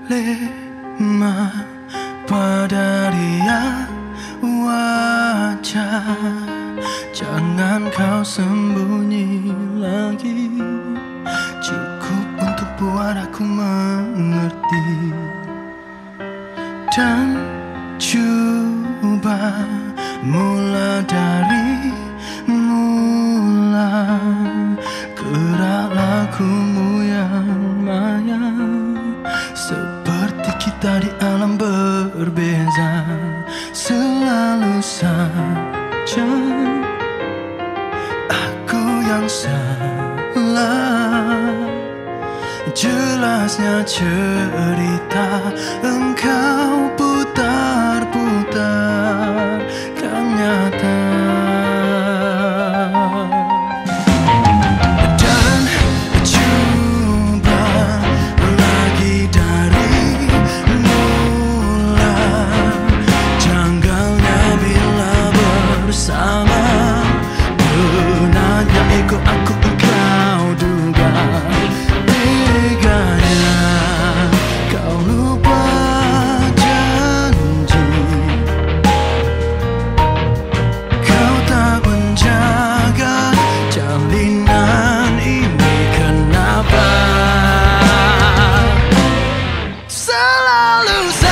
lemah pada dia wajah. Jangan kau sembunyi lagi, cukup untuk buat aku mengerti. Dan coba mula dari mula, gerak lakumu yang maya, seperti kita di alam berbeza. Selalu saja aku yang salah, jelasnya cerita engkau putar-putar kan nyata. Dan coba lagi dari mula, janggalnya bila bersama, benarnya ego aku engkau duga. Selalu